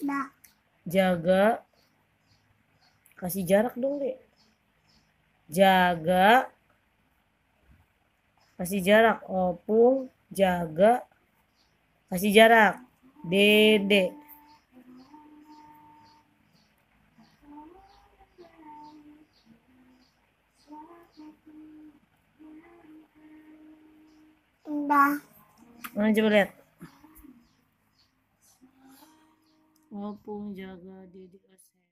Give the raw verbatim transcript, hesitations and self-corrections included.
Nggak. Jaga. Kasih jarak dong, Dek. Jaga. Kasih jarak. Opung. Jaga. Kasih jarak. Dede. Udah. Mana coba lihat. Opung jaga Dede Asep.